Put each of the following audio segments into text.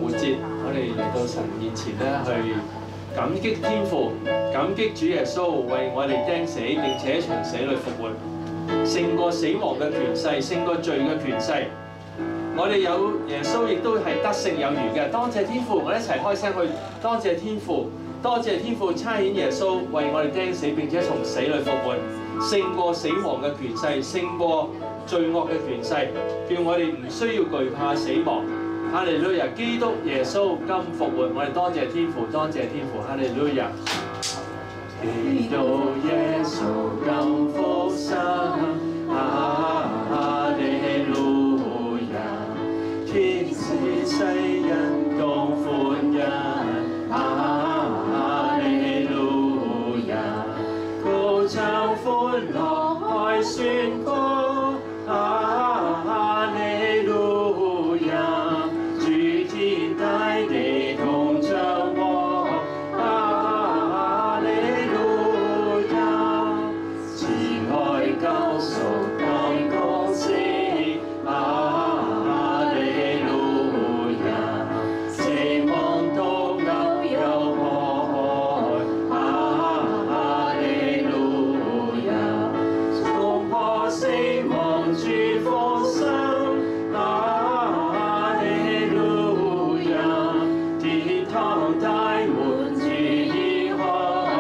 活節，我哋嚟到神面前咧，去感激天父，感激主耶穌為我哋釘死並且從死裏復活，勝過死亡嘅權勢，勝過罪嘅權勢。我哋有耶穌，亦都係得勝有餘嘅。多謝天父，我哋一齊開聲去多謝天父，多謝天父差遣耶穌為我哋釘死並且從死裏復活，勝過死亡嘅權勢，勝過罪惡嘅權勢，叫我哋唔需要懼怕死亡。哈利路亞！基督耶穌今復活，我哋多謝天父，多謝天父，哈利路亞！基督耶穌今復生，哈利路亞！天使世人共歡欣，哈利路亞！高唱歡樂開宣告，哈利路亞！天大地同唱和，哈利路亞！慈愛救贖當公義，哈利路亞！死亡都有破開，哈利路亞！衝破死亡主復生。大門自已開，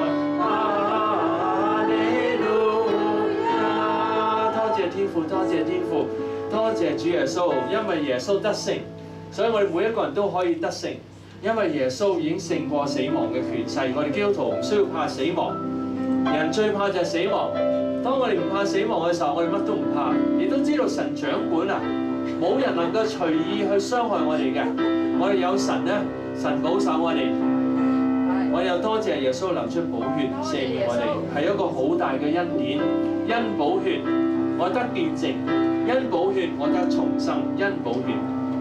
哈利路亞！多謝天父，多謝天父，多謝主耶穌，因為耶穌得勝，所以我哋每一個人都可以得勝，因為耶穌已經勝過死亡嘅權勢。我哋基督徒唔需要怕死亡，人最怕就係死亡。當我哋唔怕死亡嘅時候，我哋乜都唔怕，亦都知道神掌管啊，冇人能夠隨意去傷害我哋嘅。我哋有神咧。神保守我哋，我又多謝耶穌流出寶血赦免我哋，係一個好大嘅恩典。因寶血我得潔淨，因寶血我得重生，因寶血，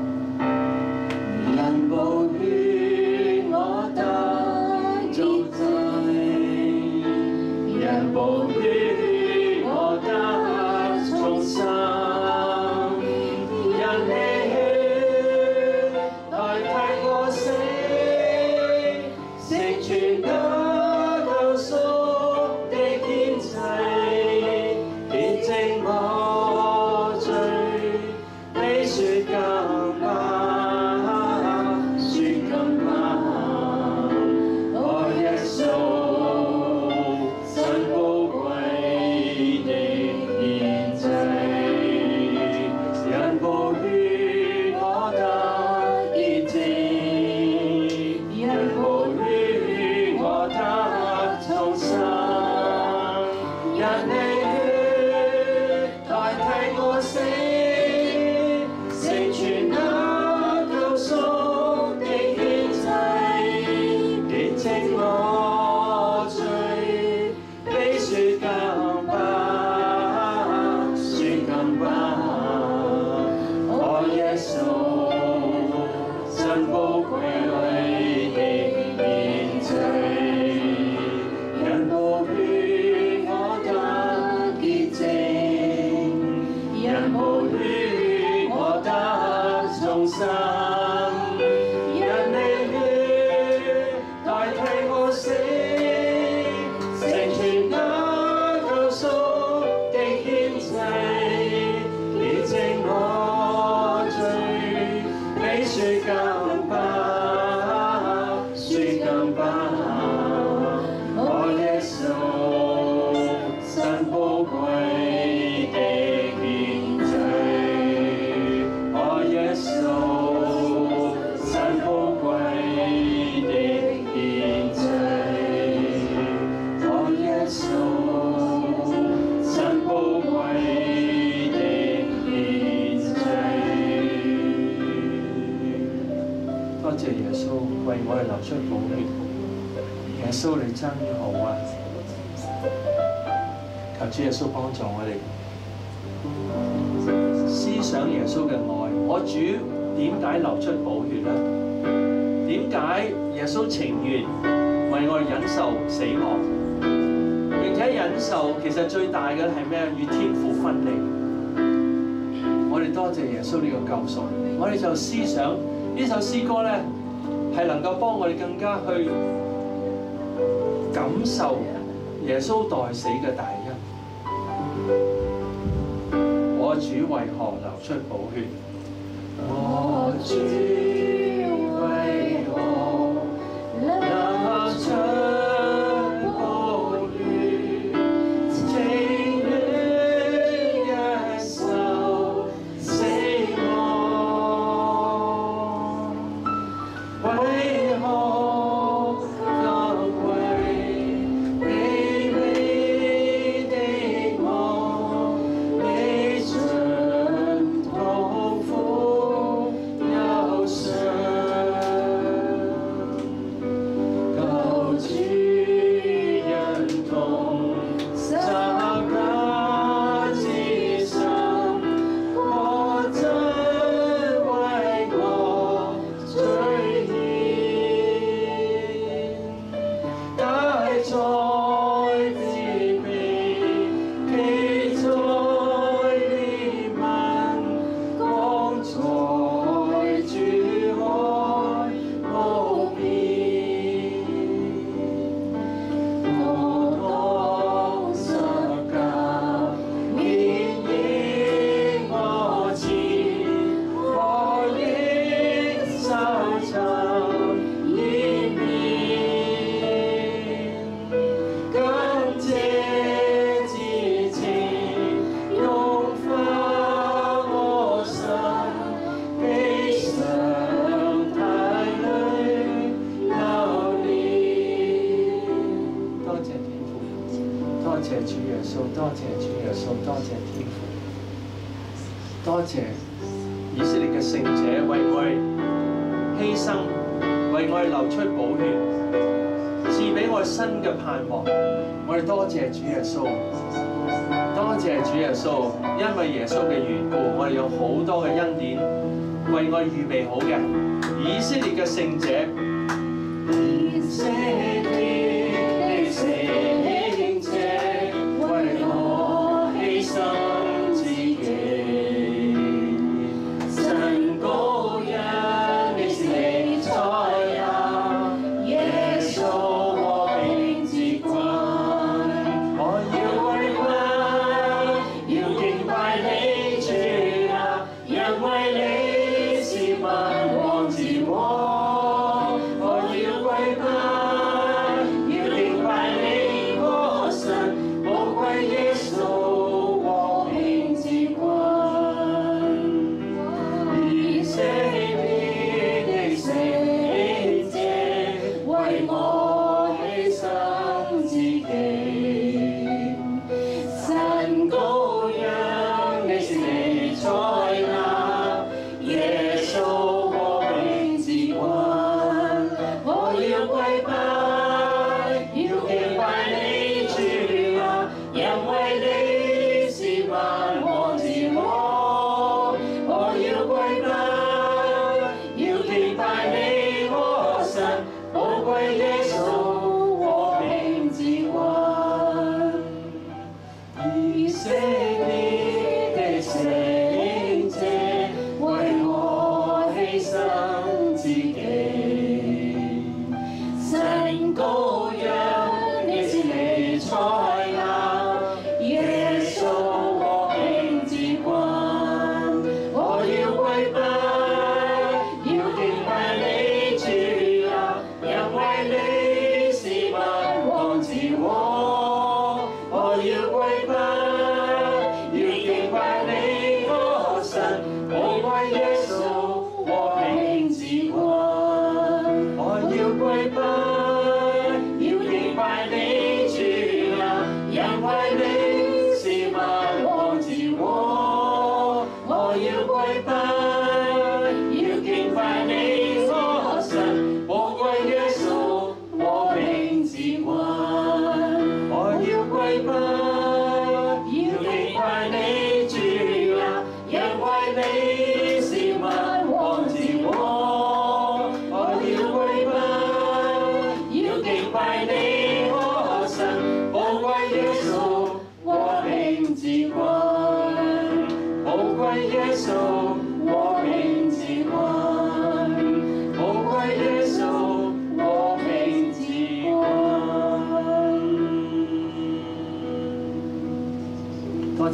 因寶血我得造祭，因寶血我得重生，因你代替我死。全那救贖的獻祭，潔淨我罪，比雪更白，雪更白。我耶穌，神寶貴的獻祭，因寶血我得潔淨，因寶血。我得重生，因你血代替我死，成全那救贖的獻祭，潔淨我罪，比雪更白，雪更白。我耶穌，神寶貴的獻祭。因寶血我得潔淨，因寶血我得重生，因你血代替我死，成全那救贖的獻祭，潔淨我罪，比雪更白，雪更白。我耶穌，神寶貴的獻祭，我耶穌，神寶貴的獻祭，我耶穌，神寶貴的獻祭。多謝耶穌為我哋流出寶血。耶穌你真好啊！求主耶穌幫助我哋思想耶穌嘅愛。我主點解流出寶血呢？點解耶穌情願為我哋忍受死亡，並且忍受其實最大嘅係咩？與天父分離。我哋多謝耶穌呢個救贖，我哋就思想呢首詩歌咧係能夠幫我哋更加去感受耶穌代死嘅大恩。我主為何流出寶血？我主為何流出寶血？情願忍受死亡，為何更為卑微的我，歷盡痛苦憂傷，求主忍痛十架之心，我真為我罪愆，帶在自卑，企在憐憫，光在主愛無邊。我當十架免疫我前，我應收藏掩面，感謝之情融化我心，悲傷帶淚流連。多謝天父，多謝主耶穌，多謝主耶穌，多謝天父，多謝以色列嘅聖者為我哋犧牲，為我哋流出寶血，賜俾我哋新嘅盼望。我哋多謝主耶穌，多謝主耶穌，因為耶穌嘅緣故，我哋有好多嘅恩典為我哋預備好嘅。以色列嘅聖者，以色列的聖者，為我犧牲自己，神羔羊的死在那，耶穌我名之君，我要跪拜，要敬拜你主啊，因為你是萬王之王，我要跪拜，要敬拜你我神，寶貴耶穌我名之君。以色列的聖者，為我犧牲自己，神羔羊的死在那，耶穌我名之君，我要跪拜，要敬拜你主啊，因為你是萬王之王，我要跪拜，要敬拜你我神，寶貴耶穌我名之君。以色列的聖者，為我犧牲自己，神羔羊的死在那，耶穌我名之君，我要跪拜，要敬拜你主啊，因為你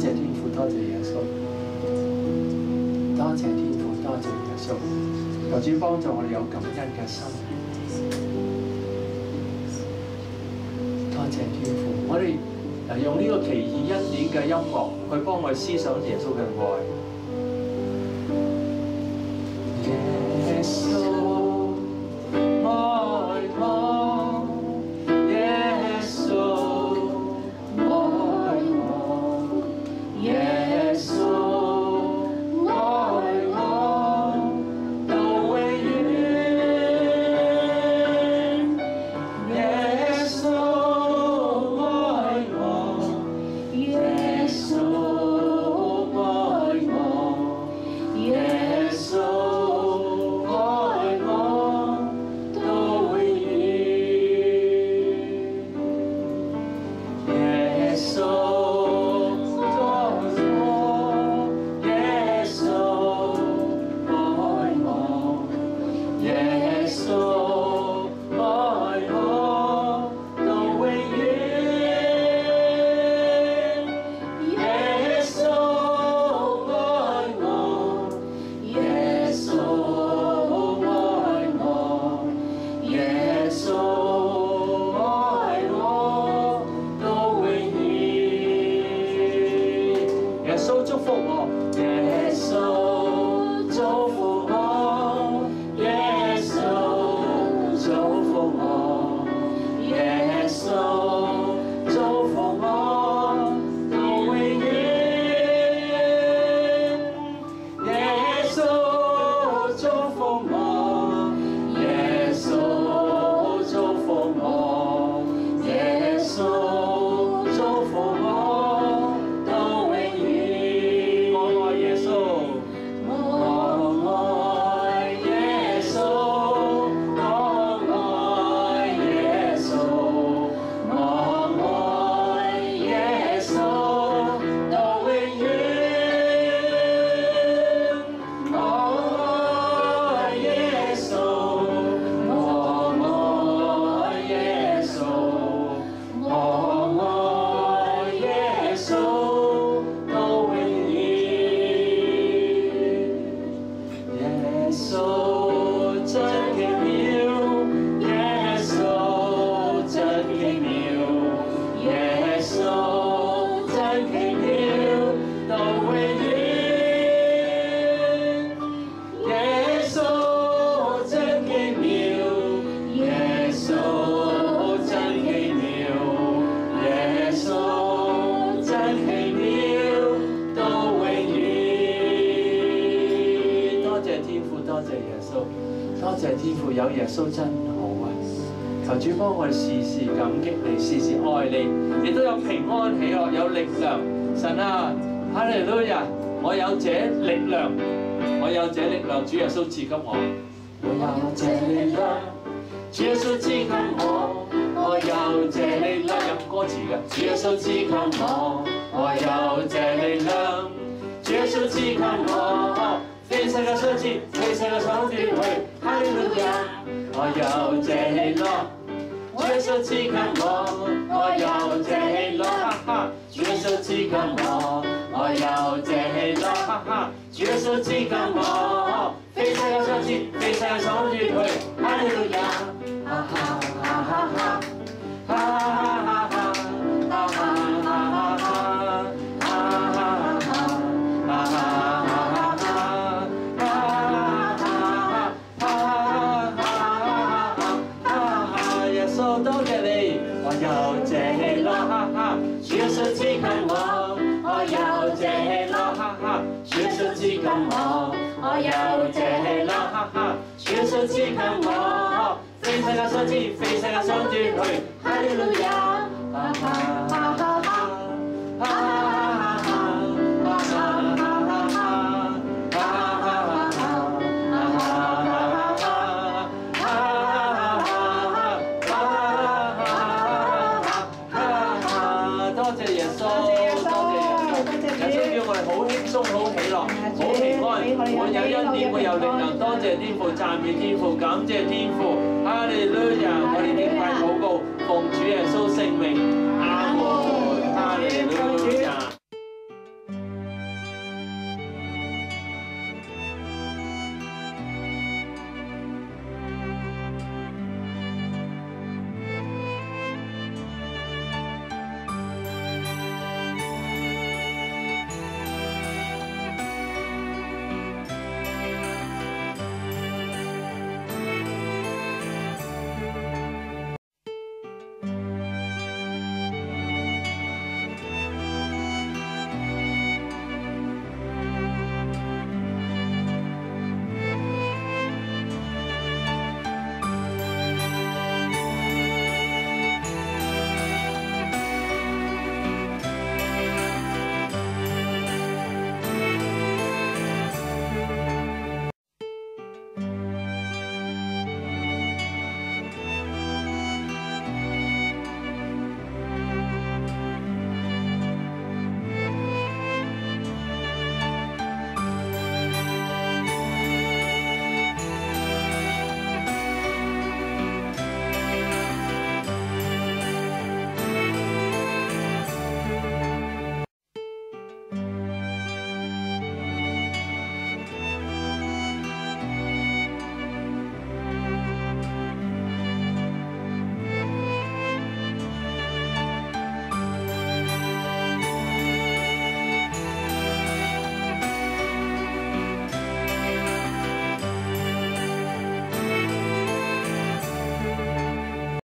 謝天父，多謝耶穌，多謝天父，多謝耶穌。求主幫助我哋有感恩嘅心。多謝天父，我哋用呢個奇異恩典嘅音樂去幫我哋思想耶穌嘅愛。耶穌愛我，耶穌愛我，耶穌愛我到永遠。耶穌愛我，耶穌愛我，耶穌愛我到永遠。耶穌愛我，耶穌愛我，耶穌愛我到永遠。耶穌愛我，耶穌愛我，耶穌愛我到永遠。耶穌祝福我，耶穌祝福我，耶穌祝福我，耶穌祝福我到永遠。耶穌祝福我，耶穌祝福我，耶穌祝福我到永遠。我愛耶穌，我愛耶穌，我愛耶穌，我愛耶穌到永遠。我愛耶穌，我愛耶穌，我愛耶穌到永遠。耶穌真奇妙，耶穌真奇妙，耶穌真奇妙到永遠。耶穌真奇妙，耶穌真奇妙，耶穌真奇妙到永遠。多謝天父，多謝耶穌，多謝天父，有耶穌真好啊！求主幫我哋時時感激你，時時愛你，亦都有平安喜樂，有力量。神啊，哈利路亞！我有這力量，我有這力量，主耶穌賜給我。我有這力量，主耶穌賜給我。我有這力量，有歌詞嘅，主耶穌賜給我。我有這力量，主耶穌賜給我。非世界所賜，非世界所奪去，哈利路亞！我有這力量，主耶穌賜給我。我有這力量，哈哈！主耶穌賜給我。我有這力量，哈哈！主耶穌賜給我。非世界所賜，非世界所奪去，哈利路亞！哈哈哈哈哈！哈哈哈哈哈！哈哈哈哈哈！多謝你，我有這力量，哈哈！主耶穌賜給我，我有這力量，哈哈！主耶穌賜給我，我有這力量，哈哈！主耶穌賜給我，非世界所賜，非世界所奪去，哈利路亞！哈哈哈哈哈！哈哈哈好喜樂，好平安，我有恩典，我有力量，多謝天父，讚美天父，感謝天